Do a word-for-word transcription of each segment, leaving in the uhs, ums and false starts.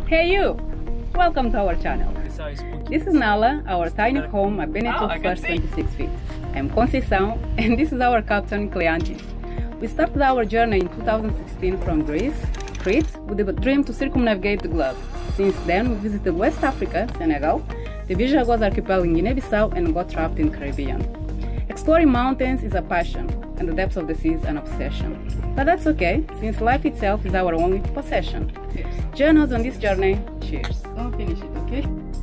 Hey you! Welcome to our channel. This is Nala, our tiny home at Benito First twenty-six feet. I'm Conceição and this is our captain Cleanthis. We started our journey in two thousand sixteen from Greece, Crete, with the dream to circumnavigate the globe. Since then we visited West Africa, Senegal, the Vijagos archipelago in Guinea-Bissau and got trapped in the Caribbean. Exploring mountains is a passion and the depths of the sea is an obsession. But that's okay, since life itself is our only possession. Join us on this journey. Cheers. Don't finish it, okay?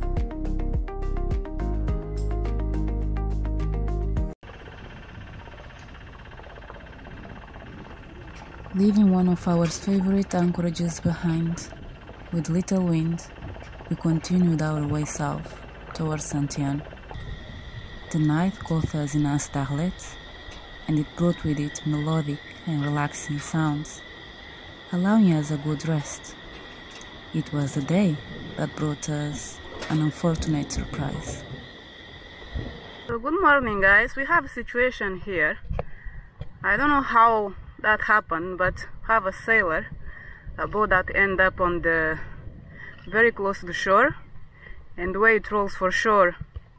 Leaving one of our favorite anchorages behind, with little wind, we continued our way south towards Saint-Anne. The night caught us in a starlet, and it brought with it melodic and relaxing sounds, allowing us a good rest. It was the day that brought us an unfortunate surprise. So good morning guys, we have a situation here. I don't know how that happened, but have a sailor, a boat that end up on the very close to the shore, and the way it rolls for shore,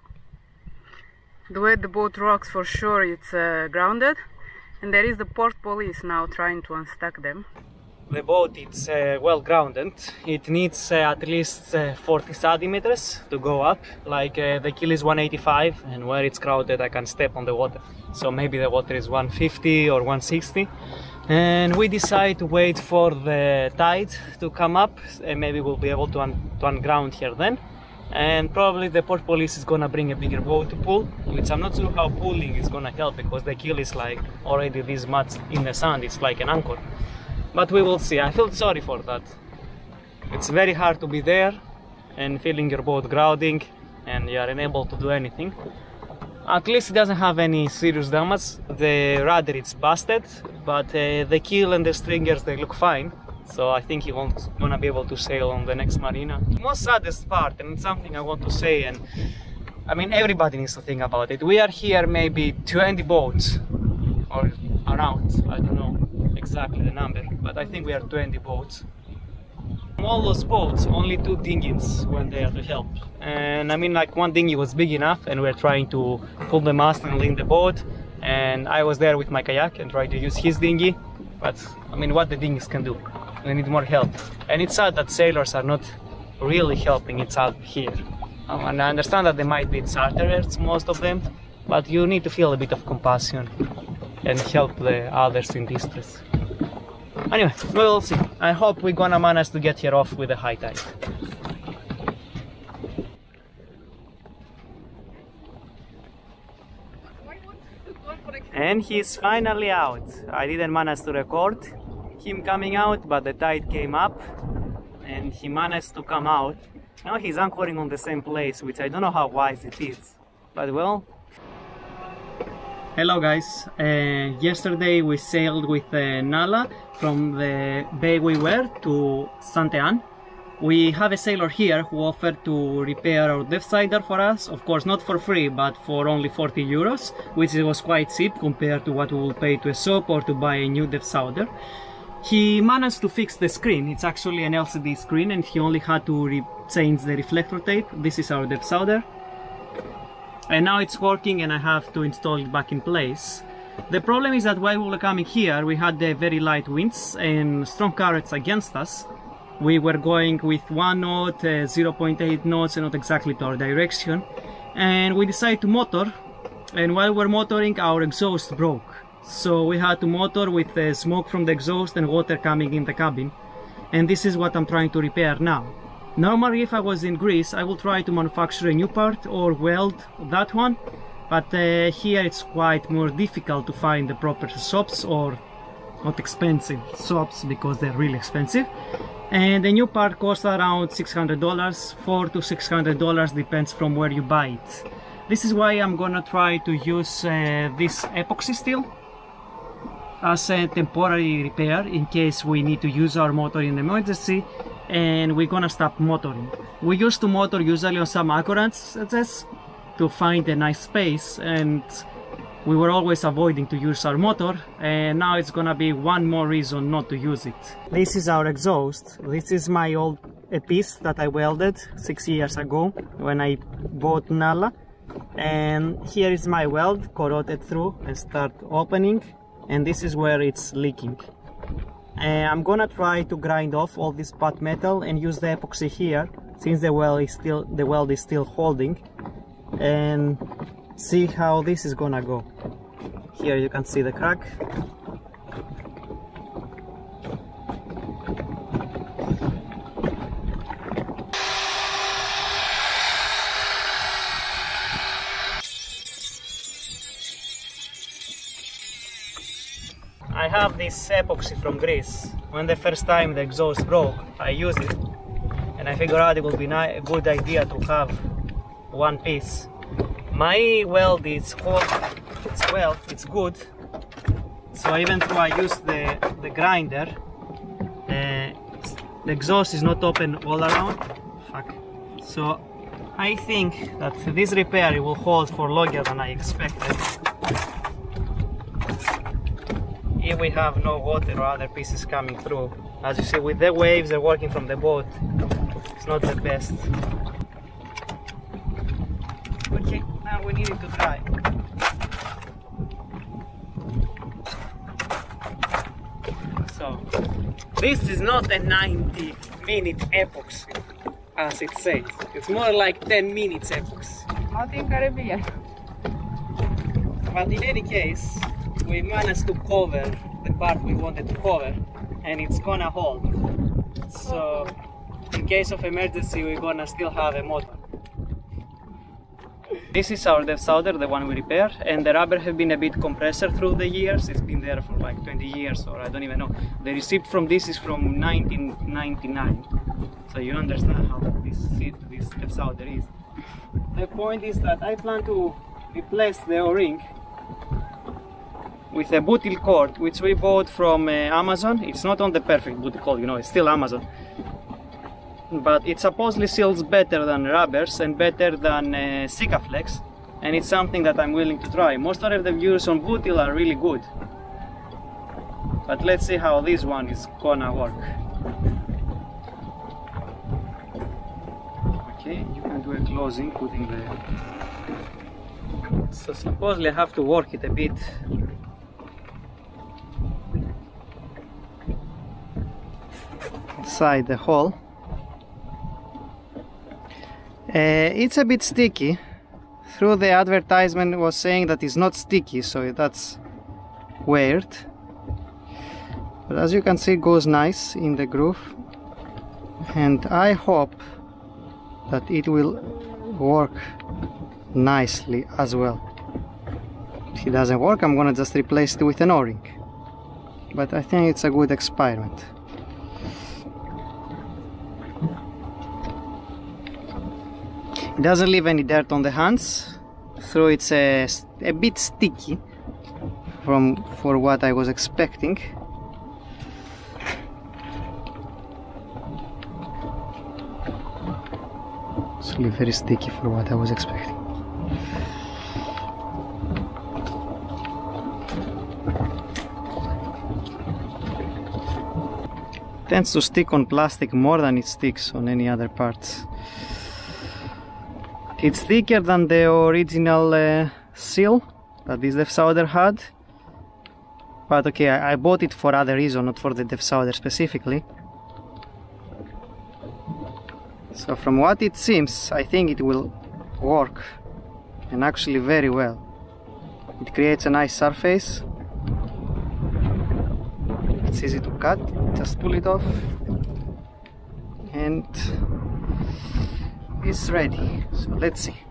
the way the boat rocks for shore, it's uh, grounded, and there is the port police now trying to unstuck them. The boat is uh, well grounded. It needs uh, at least uh, forty centimeters to go up. Like uh, the keel is one eighty-five, and where it's crowded I can step on the water. So maybe the water is one fifty or one sixty. And we decide to wait for the tide to come up, and maybe we'll be able to, un to unground here then. And probably the port police is gonna bring a bigger boat to pull, which I'm not sure how pulling is gonna help, because the keel is like already this much in the sand. It's like an anchor. But we will see. I feel sorry for that. It's very hard to be there and feeling your boat grounding and you are unable to do anything. At least it doesn't have any serious damage. The rudder is busted, but uh, the keel and the stringers, they look fine. So I think he won't gonna be able to sail on the next marina. The most saddest part, and it's something I want to say, and I mean everybody needs to think about it. We are here maybe twenty boats, or around, I don't know exactly the number, but I think we are twenty boats. From all those boats, only two dinghies went there to help. And I mean, like, one dinghy was big enough and we we're trying to pull the mast and lean the boat, and I was there with my kayak and tried to use his dinghy. But I mean, what the dinghies can do, we need more help. And it's sad that sailors are not really helping each other here. Um, and I understand that they might be charterers, most of them, but you need to feel a bit of compassion and help the others in distress. Anyway, we will see. I hope we're gonna manage to get here off with a high tide. And he's finally out. I didn't manage to record him coming out, but the tide came up and he managed to come out. Now he's anchoring on the same place, which I don't know how wise it is, but well. Hello guys, uh, yesterday we sailed with uh, Nala from the bay we were to Saint-Anne. We have a sailor here who offered to repair our depth sider for us, of course not for free, but for only forty euros, which was quite cheap compared to what we will pay to a shop or to buy a new depth sider. He managed to fix the screen. It's actually an L C D screen and he only had to change the reflector tape. This is our depth sider. And now it's working and I have to install it back in place. The problem is that while we were coming here, we had the very light winds and strong currents against us. We were going with one knot, uh, zero point eight knots, and not exactly to our direction. And we decided to motor, and while we were motoring, our exhaust broke. So we had to motor with uh, smoke from the exhaust and water coming in the cabin. And this is what I'm trying to repair now. Normally, if I was in Greece, I would try to manufacture a new part or weld that one, but uh, here it's quite more difficult to find the proper shops, or not expensive shops, because they're really expensive. And the new part costs around six hundred dollars, four to six hundred dollars, depends from where you buy it. This is why I'm gonna try to use uh, this epoxy steel as a temporary repair in case we need to use our motor in emergency and we're gonna stop motoring. We used to motor usually on some anchorages to find a nice space, and we were always avoiding to use our motor, and now it's gonna be one more reason not to use it. This is our exhaust. This is my old a piece that I welded six years ago when I bought Nala, and here is my weld corroded through and start opening, and this is where it's leaking. And I'm gonna try to grind off all this pot metal and use the epoxy here, since the weld is still the weld is still holding, and see how this is gonna go. Here you can see the crack. I have this epoxy from Greece. When the first time the exhaust broke, I used it, and I figured out it would be a good idea to have one piece. My weld is hot, it's well, it's good. So even though I use the, the grinder, the, the exhaust is not open all around. Fuck. So I think that this repair will hold for longer than I expected. If we have no water or other pieces coming through. As you see, with the waves they're working from the boat, it's not the best. Okay, now we need it to dry. So, this is not a ninety minute epoxy, as it says. It's more like ten minutes epoxy. Not in Caribbean. But in any case, we managed to cover the part we wanted to cover, and it's gonna hold. So in case of emergency, we're gonna still have a motor. This is our depth solder, the one we repaired, and the rubber has been a bit compressor through the years. It's been there for like twenty years, or I don't even know. The receipt from this is from nineteen ninety-nine, so you understand how this this depth solder is. The point is that I plan to replace the O-ring with a butyl cord, which we bought from uh, Amazon. It's not on the perfect butyl cord, you know, it's still Amazon. But it supposedly seals better than rubbers and better than uh, Sikaflex, and it's something that I'm willing to try. Most of the reviews on butyl are really good, but let's see how this one is gonna work. Okay, you can do a closing, putting the... So supposedly I have to work it a bit. Inside the hole. Uh, it's a bit sticky. Through the advertisement was saying that it's not sticky, so that's weird. But as you can see, it goes nice in the groove, and I hope that it will work nicely as well. If it doesn't work, I'm gonna just replace it with an O-ring, but I think it's a good experiment. It doesn't leave any dirt on the hands, so it's a, a bit sticky from for what I was expecting. It's really very sticky for what I was expecting. It tends to stick on plastic more than it sticks on any other parts. It's thicker than the original uh, seal that this depth solder had, but okay, I, I bought it for other reason, not for the depth solder specifically. So from what it seems, I think it will work, and actually very well. It creates a nice surface. It's easy to cut, just pull it off, and it's ready. So let's see.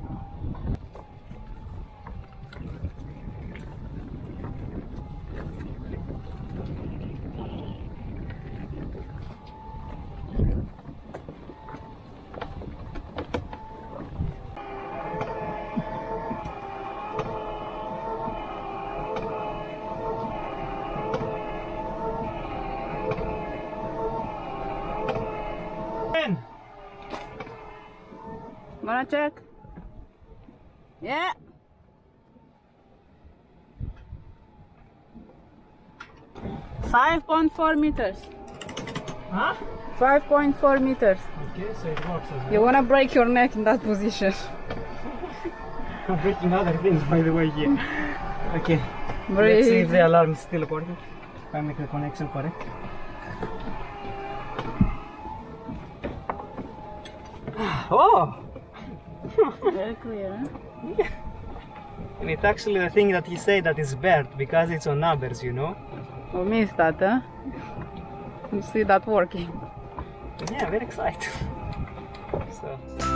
Wanna check? Yeah. five point four meters. Huh? five point four meters. Okay, so it works as well. You wanna break your neck in that position. I'm breaking other things by the way here. Okay. Breathe. Let's see if the alarm is still working. If I make the connection correct. Oh! Very clear, huh? And it's actually the thing that he said that is bird because it's on numbers, you know? I missed that, huh? You see that working. Yeah, very excited. So.